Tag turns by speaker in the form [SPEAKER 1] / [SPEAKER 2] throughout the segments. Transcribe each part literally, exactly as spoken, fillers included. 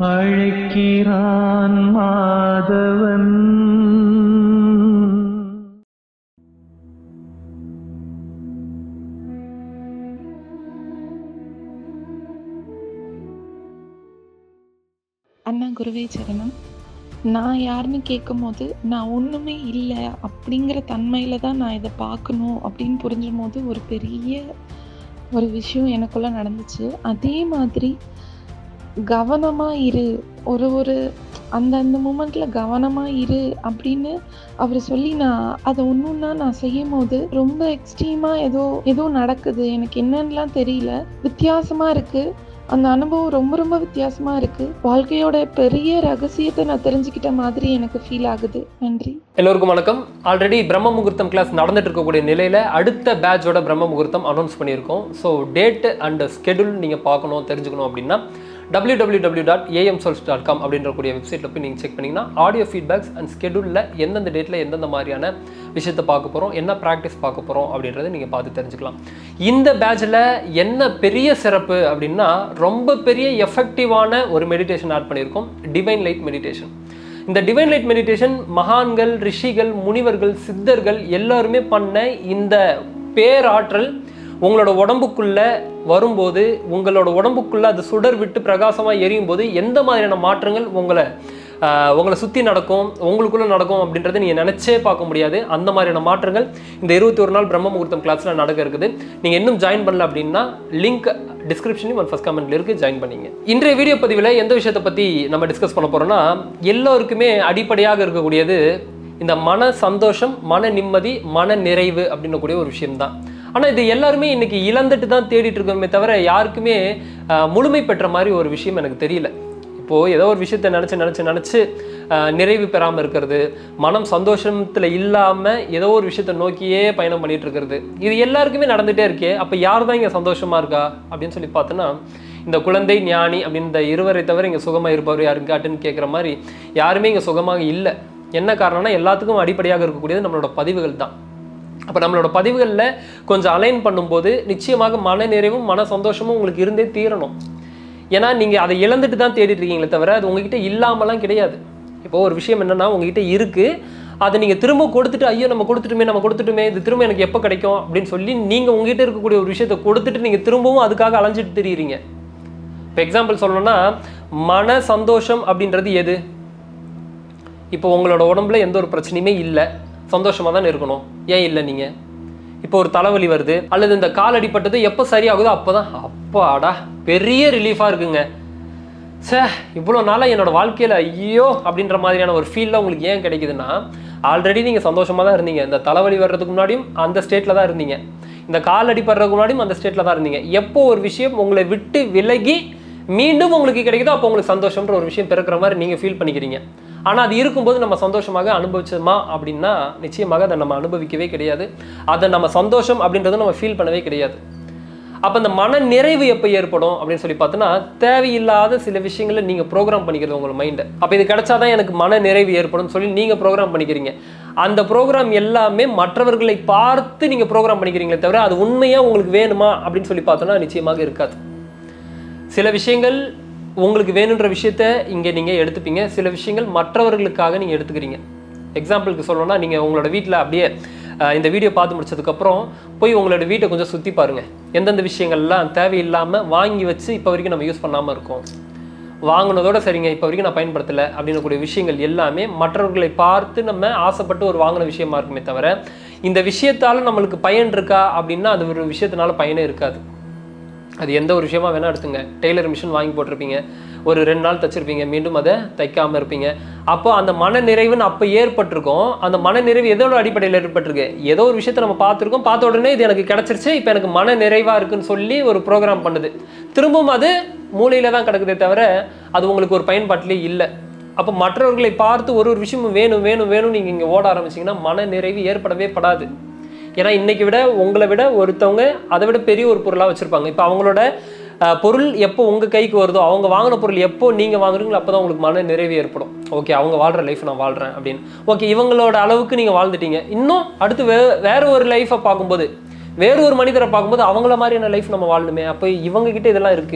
[SPEAKER 1] அழைக்கிறான் மாதவன்.
[SPEAKER 2] அண்ணா குருவே சரணம். நான் யாருன்னு கேட்கும் போது நான் ஒன்றுமே இல்லை அப்படிங்கிற தன்மையில் தான் நான் இதை பார்க்கணும் அப்படின்னு புரிஞ்சும் போது ஒரு பெரிய ஒரு விஷயம் எனக்குள்ளே நடந்துச்சு. அதே மாதிரி கவனமாக இரு, ஒரு ஒரு அந்த அந்த மூமெண்ட்டில் கவனமாக இரு அப்படின்னு அவர் சொல்லி நான் அதை ஒன்று ஒன்றா நான் செய்யும் போது ரொம்ப எக்ஸ்ட்ரீமாக ஏதோ ஏதோ நடக்குது. எனக்கு என்னன்னுலாம் தெரியல, வித்தியாசமாக இருக்குது. அந்த அனுபவம் ரொம்ப ரொம்ப வித்தியாசமாக இருக்குது. வாழ்க்கையோட பெரிய ரகசியத்தை நான் தெரிஞ்சுக்கிட்ட மாதிரி எனக்கு ஃபீல் ஆகுது. நன்றி.
[SPEAKER 3] எல்லோருக்கும் வணக்கம். ஆல்ரெடி பிரம்ம முகூர்த்தம் கிளாஸ் நடந்துட்டு இருக்கக்கூடிய நிலையில் அடுத்த பேட்சோட பிரம்ம முகூர்த்தம் அனௌன்ஸ் பண்ணியிருக்கோம். ஸோ டேட்டு அண்ட் ஸ்கெடியூல் நீங்கள் பார்க்கணும், தெரிஞ்சுக்கணும் அப்படின்னா டபிள்யூ டபிள்யூ டபிள்யூ டாட் ஏஎம்சோல்ஸ் டாட் காம் அப்படின்ற கூடிய வெப்சைட்டில் போய் நீங்கள் செக் பண்ணிங்கன்னா ஆடியோ ஃபீட்பேக்ஸ் அண்ட் ஸ்கெடியூலில் எந்தெந்த டேட்டில் எந்தெந்த மாதிரியான விஷயத்தை பார்க்க போகிறோம், என்ன ப்ராக்டிஸ் பார்க்க போகிறோம் அப்படின்றத நீங்கள் பார்த்து தெரிஞ்சுக்கலாம். இந்த பேட்சில் என்ன பெரிய சிறப்பு அப்படின்னா ரொம்ப பெரிய எஃபெக்டிவான ஒரு மெடிடேஷன் ஆட் பண்ணியிருக்கோம், டிவைன் லைட் மெடிடேஷன். இந்த டிவைன் லைட் மெடிடேஷன் மகான்கள், ரிஷிகள், முனிவர்கள், சித்தர்கள் எல்லாருமே பண்ண இந்த பேராற்றல் உங்களோட உடம்புக்குள்ள வரும்போது, உங்களோட உடம்புக்குள்ள அது சுடர் விட்டு பிரகாசமாக எரியும் போது எந்த மாதிரியான மாற்றங்கள் உங்களை உங்களை சுற்றி நடக்கும், உங்களுக்குள்ளே நடக்கும் அப்படின்றத நீங்கள் நினச்சே பார்க்க முடியாது. அந்த மாதிரியான மாற்றங்கள் இந்த இருபத்தி ஒரு நாள் பிரம்ம முகூர்த்தம் கிளாஸில் நடக்க இருக்குது. நீங்கள் இன்னும் ஜாயின் பண்ணல அப்படின்னா லிங்க் டிஸ்கிரிப்ஷன்லையும் ஒன் ஃபஸ்ட் கமெண்ட்ல இருக்குது, ஜாயின் பண்ணிங்க. இன்றைய வீடியோ பதிவில் எந்த விஷயத்தை பற்றி நம்ம டிஸ்கஸ் பண்ண போகிறோம்னா, எல்லோருக்குமே அடிப்படையாக இருக்கக்கூடியது இந்த மன சந்தோஷம், மன நிம்மதி, மன நிறைவு அப்படின்னக்கூடிய ஒரு விஷயம்தான். ஆனால் இது எல்லாருமே இன்னைக்கு இழந்துட்டு தான் தேடிட்டு இருக்கோமே தவிர யாருக்குமே முழுமை பெற்ற மாதிரி ஒரு விஷயம் எனக்கு தெரியல. இப்போது ஏதோ ஒரு விஷயத்தை நினச்சி நினச்சி நினச்சி நிறைவு பெறாமல் இருக்கிறது, மனம் சந்தோஷத்தில் இல்லாமல் ஏதோ ஒரு விஷயத்தை நோக்கியே பயணம் பண்ணிட்டு இருக்கிறது, இது எல்லாருக்குமே நடந்துகிட்டே இருக்கே. அப்போ யார் தான் இங்கே சந்தோஷமாக இருக்கா அப்படின்னு சொல்லி பார்த்தோன்னா, இந்த குழந்தை ஞானி அப்படின்னு இந்த இருவரை தவிர இங்கே சுகமாக இருப்பவர் யாருக்காட்டுன்னு கேட்குற மாதிரி யாருமே இங்கே சுகமாக இல்லை. என்ன காரணம்னா எல்லாத்துக்கும் அடிப்படையாக இருக்கக்கூடியது நம்மளோட பதிவுகள் தான். அப்போ நம்மளோட பதிவுகளில் கொஞ்சம் அலைன் பண்ணும்போது நிச்சயமாக மன நிறைவும் மன சந்தோஷமும் உங்களுக்கு இருந்தே தீரணும். ஏன்னா நீங்கள் அதை இழந்துட்டு தான் தேடிட்டு இருக்கீங்களே தவிர அது உங்ககிட்ட இல்லாமலாம் கிடையாது. இப்போ ஒரு விஷயம் என்னென்னா உங்ககிட்ட இருக்குது, அதை நீங்கள் திரும்ப கொடுத்துட்டு ஐயோ நம்ம கொடுத்துட்டுமே நம்ம கொடுத்துட்டுமே இது திரும்ப எனக்கு எப்போ கிடைக்கும் அப்படின்னு சொல்லி நீங்கள் உங்ககிட்ட இருக்கக்கூடிய ஒரு விஷயத்தை கொடுத்துட்டு நீங்கள் திரும்பவும் அதுக்காக அலைஞ்சிட்டு தெரியுறீங்க. இப்போ எக்ஸாம்பிள் சொல்லணும்னா, மன சந்தோஷம் அப்படின்றது எது? இப்போ உங்களோட உடம்புல எந்த ஒரு பிரச்சனையுமே இல்லை, சந்தோஷமாக தானே இருக்கணும். ஏன் இல்லை? நீங்கள் இப்போ ஒரு தலைவலி வருது அல்லது இந்த கால் அடிப்பட்டது எப்போ சரியாகுதோ அப்போ தான் அப்பாடா பெரிய ரிலீஃபாக இருக்குங்க, சே இவ்வளோ நாளாக என்னோடய வாழ்க்கையில் ஐயோ அப்படின்ற மாதிரியான ஒரு ஃபீலில் உங்களுக்கு ஏன் கிடைக்குதுன்னா, ஆல்ரெடி நீங்கள் சந்தோஷமாக தான் இருந்தீங்க. இந்த தலைவலி வர்றதுக்கு முன்னாடியும் அந்த ஸ்டேட்டில் தான் இருந்தீங்க, இந்த கால் அடிப்படுறதுக்கு முன்னாடியும் அந்த ஸ்டேட்டில் தான் இருந்தீங்க. எப்போ ஒரு விஷயம் உங்களை விட்டு விலகி மீண்டும் உங்களுக்கு கிடைக்குதோ அப்போ உங்களுக்கு சந்தோஷம்ன்ற ஒரு விஷயம் பிறக்கிற மாதிரி நீங்கள் ஃபீல் பண்ணிக்கிறீங்க. ஆனால் அது இருக்கும்போது நம்ம சந்தோஷமாக அனுபவிச்சோமா அப்படின்னா நிச்சயமாக அதை நம்ம அனுபவிக்கவே கிடையாது. அதை நம்ம சந்தோஷம் அப்படின்றத நம்ம ஃபீல் பண்ணவே கிடையாது. அப்போ அந்த மன நிறைவு எப்போ ஏற்படும் அப்படின்னு சொல்லி பார்த்தோன்னா, தேவையில்லாத சில விஷயங்களை நீங்கள் ப்ரோக்ராம் பண்ணிக்கிறது உங்கள் மைண்டை. அப்போ இது கிடைச்சாதான் எனக்கு மன நிறைவு ஏற்படும் சொல்லி நீங்கள் ப்ரோக்ராம் பண்ணிக்கிறீங்க. அந்த ப்ரோக்ராம் எல்லாமே மற்றவர்களை பார்த்து நீங்கள் ப்ரோக்ராம் பண்ணிக்கிறீங்களே தவிர அது உண்மையாக உங்களுக்கு வேணுமா அப்படின்னு சொல்லி பார்த்தோன்னா நிச்சயமாக இருக்காது. சில விஷயங்கள் உங்களுக்கு வேணுன்ற விஷயத்த இங்கே நீங்கள் எடுத்துப்பீங்க, சில விஷயங்கள் மற்றவர்களுக்காக நீங்கள் எடுத்துக்கிறீங்க. எக்ஸாம்பிளுக்கு சொல்லணும்னா, நீங்கள் உங்களோட வீட்டில் அப்படியே இந்த வீடியோ பார்த்து முடிச்சதுக்கப்புறம் போய் உங்களோட வீட்டை கொஞ்சம் சுற்றி பாருங்கள். எந்தெந்த விஷயங்கள்லாம் தேவையில்லாமல் வாங்கி வச்சு இப்போ வரைக்கும் நம்ம யூஸ் பண்ணாமல் இருக்கோம், வாங்கினதோட சரிங்க இப்போ வரைக்கும் நான் பயன்படுத்தலை அப்படின்னக்கூடிய விஷயங்கள் எல்லாமே மற்றவர்களை பார்த்து நம்ம ஆசைப்பட்டு ஒரு வாங்கின விஷயமா இருக்குமே தவிர இந்த விஷயத்தால் நம்மளுக்கு பயன் இருக்கா அப்படின்னா அது ஒரு விஷயத்தினால பயனே இருக்காது. அது எந்த ஒரு விஷயமா வேணால் எடுத்துங்க. டெய்லர் மிஷின் வாங்கி போட்டிருப்பீங்க, ஒரு ரெண்டு நாள் தைச்சிருப்பீங்க, மீண்டும் அதை தைக்காமல் இருப்பீங்க. அப்போ அந்த மன நிறைவுன்னு அப்போ ஏற்பட்டிருக்கும். அந்த மன நிறைவு எதோட அடிப்படையில் ஏற்பட்டிருக்கு? ஏதோ ஒரு விஷயத்தை நம்ம பார்த்துருக்கோம், பார்த்த உடனே இது எனக்கு கிடச்சிருச்சு, இப்போ எனக்கு மன நிறைவாக இருக்குன்னு சொல்லி ஒரு ப்ரோக்ராம் பண்ணுது. திரும்பவும் அது மூளையில் தான் கிடக்குதே தவிர அது உங்களுக்கு ஒரு பயன்பாட்டிலே இல்லை. அப்போ மற்றவர்களை பார்த்து ஒரு ஒரு விஷயமும் வேணும் வேணும் வேணும் நீங்கள் இங்கே ஓட ஆரம்பிச்சிங்கன்னா மன நிறைவு ஏற்படவே படாது. ஏன்னா இன்றைக்கி விட உங்களை விட ஒருத்தவங்க அதை விட பெரிய ஒரு பொருளாக வச்சுருப்பாங்க. இப்போ அவங்களோட பொருள் எப்போ உங்கள் கைக்கு வருதோ, அவங்க வாங்கின பொருள் எப்போ நீங்கள் வாங்குறீங்களோ அப்போ தான் உங்களுக்கு மன நிறைவு ஏற்படும். ஓகே, அவங்க வாழ்கிற லைஃப் நான் வாழ்கிறேன் அப்படின்னு. ஓகே, இவங்களோட அளவுக்கு நீங்கள் வாழ்ந்துட்டீங்க. இன்னும் அடுத்து வே வேறு ஒரு லைஃப்பை பார்க்கும்போது, வேறு ஒரு மனிதரை பார்க்கும்போது அவங்கள மாதிரியான லைஃப் நம்ம வாழணுமே, அப்போ இவங்ககிட்ட இதெல்லாம் இருக்குது,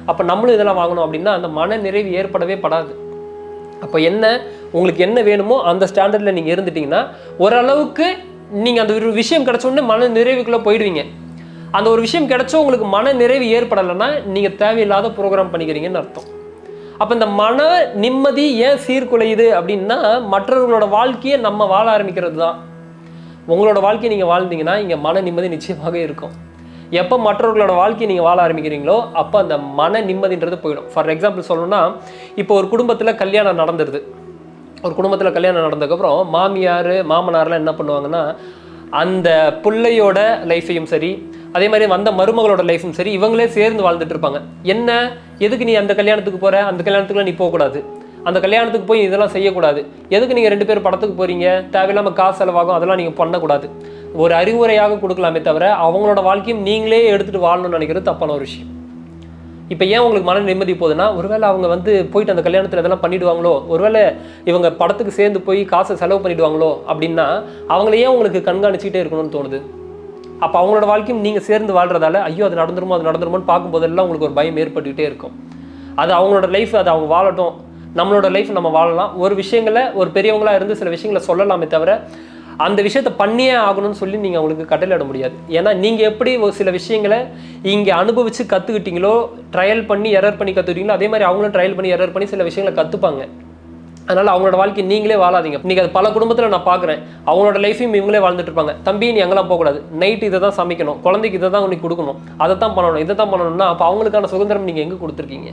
[SPEAKER 3] அப்போ நம்மளும் இதெல்லாம் வாங்கணும் அப்படின்னா அந்த மன நிறைவு ஏற்படவே படாது. அப்போ என்ன உங்களுக்கு என்ன வேணுமோ அந்த ஸ்டாண்டர்டில் நீங்கள் இருந்துட்டீங்கன்னா ஓரளவுக்கு நீங்கள் அந்த ஒரு விஷயம் கிடைச்ச உடனே மன நிறைவுக்குள்ளே போயிடுவீங்க. அந்த ஒரு விஷயம் கிடைச்சோ உங்களுக்கு மன நிறைவு ஏற்படலைன்னா நீங்கள் தேவையில்லாத ப்ரோக்ராம் பண்ணிக்கிறீங்கன்னு அர்த்தம். அப்போ இந்த மன நிம்மதி ஏன் சீர்குலையுது அப்படின்னா மற்றவர்களோட வாழ்க்கையை நம்ம வாழ ஆரம்பிக்கிறது தான். உங்களோட வாழ்க்கையை நீங்கள் வாழ்ந்தீங்கன்னா இங்கே மன நிம்மதி நிச்சயமாக இருக்கும். எப்போ மற்றவர்களோட வாழ்க்கையை நீங்கள் வாழ ஆரம்பிக்கிறீங்களோ அப்போ அந்த மன நிம்மதின்றது போயிடும். ஃபார் எக்ஸாம்பிள் சொல்லணும்னா இப்போ ஒரு குடும்பத்தில் கல்யாணம் நடந்துருது. ஒரு குடும்பத்தில் கல்யாணம் நடந்ததுக்கப்புறம் மாமியார் மாமனார்லாம் என்ன பண்ணுவாங்கன்னா அந்த பிள்ளையோட லைஃப்பையும் சரி அதே மாதிரி வந்த மருமகளோட லைஃபும் சரி இவங்களே சேர்ந்து வாழ்ந்துட்டு இருப்பாங்க. என்ன எதுக்கு நீ அந்த கல்யாணத்துக்கு போகிற, அந்த கல்யாணத்துக்குலாம் நீ போகக்கூடாது, அந்த கல்யாணத்துக்கு போய் இதெல்லாம் செய்யக்கூடாது, எதுக்கு நீங்கள் ரெண்டு பேர் படத்துக்கு போகிறீங்க, தேவையில்லாமல் காசு செலவாகும், அதெல்லாம் நீங்கள் பண்ணக்கூடாது. ஒரு அறிவுரையாக கொடுக்கலாமே தவிர அவங்களோட வாழ்க்கையும் நீங்களே எடுத்துகிட்டு வாழணும்னு நினைக்கிறது தப்பான ஒரு விஷயம். இப்போ ஏன் உங்களுக்கு மன நிம்மதி போகுதுன்னா ஒருவேளை அவங்க வந்து போயிட்டு அந்த கல்யாணத்தில் இதெல்லாம் பண்ணிவிடுவாங்களோ, ஒருவேளை இவங்க படத்துக்கு சேர்ந்து போய் காசை செலவு பண்ணிவிடுவாங்களோ அப்படின்னா அவங்கள ஏன் உங்களுக்கு கண்காணிச்சிக்கிட்டே இருக்கணும்னு தோணுது. அப்போ அவங்களோட வாழ்க்கையும் நீங்கள் சேர்ந்து வாழ்றதால ஐயோ அது நடந்துருமோ அது நடந்துருமோன்னு பார்க்கும்போதெல்லாம் உங்களுக்கு ஒரு பயம் ஏற்பட்டுக்கிட்டே இருக்கும். அது அவங்களோட லைஃப், அது அவங்க வாழட்டும், நம்மளோட லைஃப் நம்ம வாழலாம். ஒரு விஷயங்களை ஒரு பெரியவங்களாக இருந்து சில விஷயங்களை சொல்லலாமே தவிர அந்த விஷயத்தை பண்ணியே ஆகணும்னு சொல்லி நீங்கள் அவங்களுக்கு கட்டளையிட முடியாது. ஏன்னா நீங்கள் எப்படி ஒரு சில விஷயங்களை இங்கே அனுபவித்து கற்றுக்கிட்டீங்களோ, ட்ரையல் பண்ணி எரர் பண்ணி கற்றுக்கிட்டீங்களோ அதே மாதிரி அவங்களும் ட்ரையல் பண்ணி எரர் பண்ணி சில விஷயங்களை கற்றுப்பாங்க. அதனால் அவங்களோட வாழ்க்கை நீங்களே வாழாதீங்க. இன்றைக்கி அது பல குடும்பத்தில் நான் பார்க்குறேன். அவங்களோட லைஃபையும் இவங்களே வாழ்ந்துட்டு இருப்பாங்க. தம்பி நீ எங்கெல்லாம் போகக்கூடாது, நைட்டு இதை தான் சமைக்கணும், குழந்தைக்கு இதை தான் உனக்கு கொடுக்கணும், அதை தான் பண்ணணும், இதை தான் பண்ணணும்னா அப்போ அவங்களுக்கான சுதந்திரம் நீங்கள் எங்கே கொடுத்துருக்கீங்க?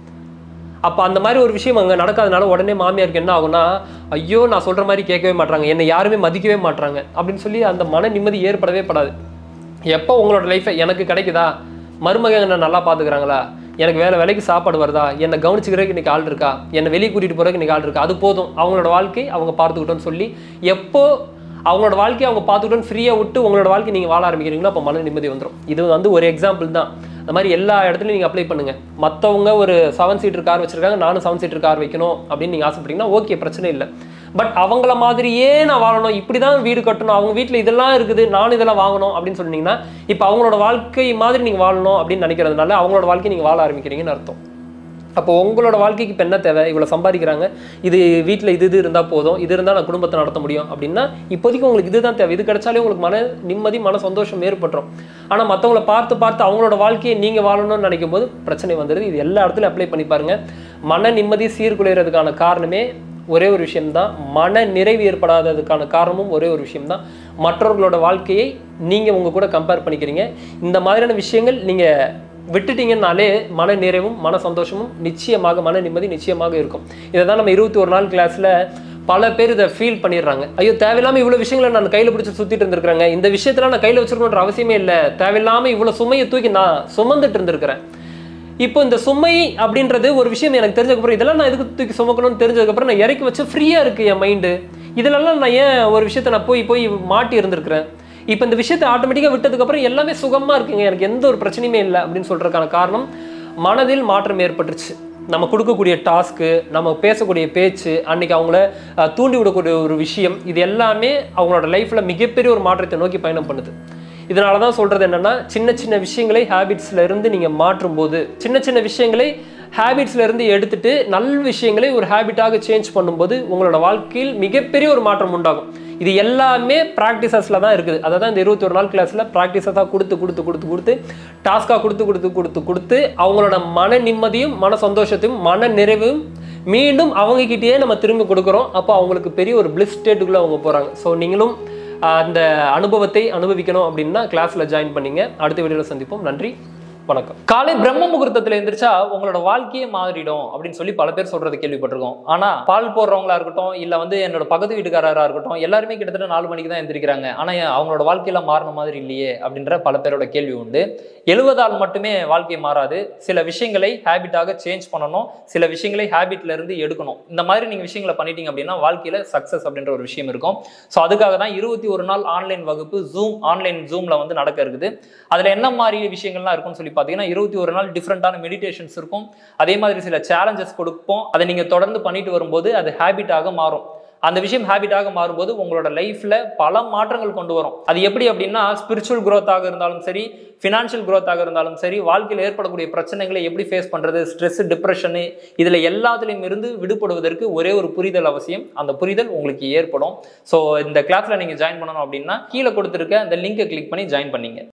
[SPEAKER 3] அப்போ அந்த மாதிரி ஒரு விஷயம் அங்கே நடக்காதனால உடனே மாமியாருக்கு என்ன ஆகும்னா ஐயோ நான் சொல்கிற மாதிரி கேட்கவே மாட்டாங்க, என்னை யாருமே மதிக்கவே மாட்டாங்க அப்படின்னு சொல்லி அந்த மன நிம்மதி ஏற்படவே படாது. எப்போ உங்களோட லைஃப்பை எனக்கு கிடைக்குதா, மருமகன் என்ன நல்லா பார்த்துக்கிறாங்களா, எனக்கு வேலை வேலைக்கு சாப்பாடு வருதா, என்னை கவனிச்சுக்கிறதுக்கு இன்றைக்கி ஆள் இருக்கா, என்னை வெளியே கூட்டிகிட்டு போகிறதுக்கு இன்றைக்கி ஆள் இருக்கா, அது போதும், அவங்களோட வாழ்க்கை அவங்க பார்த்துக்கிட்டோன்னு சொல்லி எப்போ அவங்களோட வாழ்க்கையை அவங்க பார்த்துக்கிட்டோன்னு ஃப்ரீயாக விட்டு உங்களோட வாழ்க்கை நீங்கள் வாழ ஆரம்பிக்கிறீங்களோ அப்போ மன நிம்மதி வந்துடும். இது வந்து ஒரு எக்ஸாம்பிள் தான். அந்த மாதிரி எல்லா இடத்துலையும் நீங்கள் அப்ளை பண்ணுங்கள். மற்றவங்க ஒரு செவன் சீட்டர் கார் வச்சுருக்காங்க, நானும் செவன் சீட்டர் கார் வைக்கணும் அப்படின்னு நீங்கள் ஆசைப்பட்டீங்கன்னா ஓகே, பிரச்சனை இல்லை. பட் அவங்கள மாதிரியே நான் வாழணும், இப்படி தான் வீடு கட்டணும், அவங்க வீட்டில் இதெல்லாம் இருக்குது, நானும் இதெல்லாம் வாங்கணும் அப்படின்னு சொன்னீங்கன்னா இப்போ அவங்களோட வாழ்க்கை மாதிரி நீங்கள் வாழணும் அப்படின்னு நினைக்கிறதுனால அவங்களோட வாழ்க்கை நீங்கள் வாழ ஆரம்பிக்கிறீங்கன்னு அர்த்தம். அப்போ உங்களோட வாழ்க்கைக்கு இப்போ என்ன தேவை, இவ்வளோ சம்பாதிக்கிறாங்க, இது வீட்டில் இது இது இருந்தால் போதும், இது இருந்தால் நான் குடும்பத்தை நடத்த முடியும் அப்படின்னா இப்போதைக்கு உங்களுக்கு இதுதான் தேவை. இது கிடைச்சாலே உங்களுக்கு மன நிம்மதி மன சந்தோஷம் ஏற்பட்டுரும். ஆனால் மற்றவங்கள பார்த்து பார்த்து அவங்களோட வாழ்க்கையை நீங்கள் வாழணும்னு நினைக்கும் போது பிரச்சனை வந்துடுது. இது எல்லா இடத்துலையும் அப்ளை பண்ணி பாருங்கள். மன நிம்மதி சீர்குலைகிறதுக்கான காரணமே ஒரே ஒரு விஷயம்தான், மன நிறைவு ஏற்படாததுக்கான காரணமும் ஒரே ஒரு விஷயம்தான், மற்றவர்களோட வாழ்க்கையை நீங்கள் உங்கள் கூட கம்பேர் பண்ணிக்கிறீங்க. இந்த மாதிரியான விஷயங்கள் நீங்கள் விட்டுட்டீங்கன்னாலே மன நிறைவும் மன சந்தோஷமும் நிச்சயமாக மன நிம்மதி நிச்சயமாக இருக்கும். இதை தான் நம்ம இருபத்தி ஒரு நாள் கிளாஸில் பல பேர் இதை ஃபீல் பண்ணிடுறாங்க. ஐயோ தேவையில்லாமல் இவ்வளோ விஷயங்களை நான் கையில் பிடிச்சி சுற்றிட்டு இருந்திருக்கிறேங்க, இந்த விஷயத்தில் நான் கையில் வச்சுருக்கணுன்ற அவசியமே இல்லை, தேவையில்லாமல் இவ்வளோ சுமையை தூக்கி நான் சுமந்துட்டு இருந்திருக்கிறேன். இப்போ இந்த சுமை அப்படின்றது ஒரு விஷயம் எனக்கு தெரிஞ்சதுக்கப்புறம் இதெல்லாம் நான் எதுக்கு தூக்கி சுமக்கணும்னு தெரிஞ்சதுக்கப்புறம் நான் இறக்கி வச்சு ஃப்ரீயாக இருக்குது என் மைண்டு. இதிலெல்லாம் நான் ஏன் ஒரு விஷயத்தை நான் போய் போய் மாட்டி இருந்திருக்கிறேன். இப்போ இந்த விஷயத்தை ஆட்டோமேட்டிக்காக விட்டதுக்கப்புறம் எல்லாமே சுகமாக இருக்குங்க, எனக்கு எந்த ஒரு பிரச்சனையுமே இல்லை அப்படின்னு சொல்கிறதுக்கான காரணம் மனதில் மாற்றம் ஏற்பட்டுருச்சு. நம்ம கொடுக்கக்கூடிய டாஸ்க்கு, நம்ம பேசக்கூடிய பேச்சு, அன்றைக்கி அவங்கள தூண்டி விடக்கூடிய ஒரு விஷயம், இது எல்லாமே அவங்களோட லைஃப்பில் மிகப்பெரிய ஒரு மாற்றத்தை நோக்கி பயணம் பண்ணுது. இதனால தான் சொல்கிறது என்னென்னா சின்ன சின்ன விஷயங்களை ஹேபிட்ஸில் இருந்து நீங்கள் மாற்றும் போது, சின்ன சின்ன விஷயங்களை ஹேபிட்ஸில் இருந்து எடுத்துகிட்டு நல்ல விஷயங்களை ஒரு ஹேபிட்டாக சேஞ்ச் பண்ணும்போது உங்களோட வாழ்க்கையில் மிகப்பெரிய ஒரு மாற்றம் உண்டாகும். இது எல்லாமே ப்ராக்டிசஸில் தான் இருக்குது. அதை தான் இந்த இருபத்தி ஒரு நாள் கிளாஸில் ப்ராக்டிஸஸாக கொடுத்து கொடுத்து கொடுத்து கொடுத்து டாஸ்காக கொடுத்து கொடுத்து கொடுத்து கொடுத்து அவங்களோட மன நிம்மதியும் மன சந்தோஷத்தையும் மன நிறைவும் மீண்டும் அவங்கக்கிட்டேயே நம்ம திரும்பி கொடுக்குறோம். அப்போ அவங்களுக்கு பெரிய ஒரு பிளிஸ் ஸ்டேட்டுக்குள்ளே அவங்க போகிறாங்க. ஸோ நீங்களும் அந்த அனுபவத்தை அனுபவிக்கணும் அப்படின்னா கிளாஸில் ஜாயின் பண்ணிங்க. அடுத்த வீடியோவில் சந்திப்போம். நன்றி, வணக்கம். காலை பிரம்ம முகூர்த்தத்தில் எந்திரிச்சா உங்களோட வாழ்க்கையே மாறிடும் அப்படின்னு சொல்லி பல பேர் சொல்றது கேள்விப்பட்டிருக்கோம். ஆனா பால் போடுறவங்களா இருக்கட்டும், இல்ல வந்து என்னோட பக்கத்து வீட்டுக்காரரா இருக்கட்டும், எல்லாருமே கிட்டத்தட்ட நாலு மணிக்கு தான் எந்திரிக்கிறாங்க. ஆனா அவங்களோட வாழ்க்கையில மாறின மாதிரி இல்லையே அப்படின்ற பல பேரோட கேள்வி உண்டு. எழுவதால் மட்டுமே வாழ்க்கை மாறாது. சில விஷயங்களை ஹேபிட்டாக சேஞ்ச் பண்ணணும், சில விஷயங்களை ஹேபிட்ல இருந்து எடுக்கணும். இந்த மாதிரி நீங்க விஷயங்களை பண்ணிட்டீங்க அப்படின்னா வாழ்க்கையில சக்சஸ் அப்படின்ற ஒரு விஷயம் இருக்கும். ஸோ அதுக்காக தான் இருபத்தி ஒரு நாள் ஆன்லைன் வகுப்பு ஜூம் ஆன்லைன் ஜூம்ல வந்து நடக்க இருக்குது. அதுல என்ன மாதிரி விஷயங்கள்லாம் இருக்கும்னு சொல்லி பார்த்தீங்கன்னா இருபத்தி ஒரு நாள் டிஃப்ரெண்டான மெடிடேஷன்ஸ் இருக்கும். அதே மாதிரி சில சேலஞ்சஸ் கொடுப்போம். அதை நீங்க தொடர்ந்து பண்ணிட்டு வரும்போது அது ஹேபிட்டாக மாறும்.
[SPEAKER 4] அந்த விஷயம் ஹேபிட்டாக மாறும்போது உங்களோட லைஃப்ல பல மாற்றங்கள் கொண்டு வரும். அது எப்படி அப்படின்னா ஸ்பிரிச்சுவல் growth-ஆக இருந்தாலும் சரி, ஃபினான்ஷியல் growth-ஆக இருந்தாலும் சரி, வாழ்க்கையில் ஏற்படக்கூடிய பிரச்சனைகளை எப்படி ஃபேஸ் பண்றது, ஸ்ட்ரெஸ், டிப்ரெஷனு, இதுல எல்லாத்துலேயும் இருந்து விடுபடுவதற்கு ஒரே ஒரு புரிதல் அவசியம். அந்த புரிதல் உங்களுக்கு ஏற்படும். ஸோ இந்த கிளாஸ்ல நீங்க ஜாயின் பண்ணணும் அப்படின்னா கீழே கொடுத்துருக்க அந்த லிங்கை கிளிக் பண்ணி ஜாயின் பண்ணீங்க.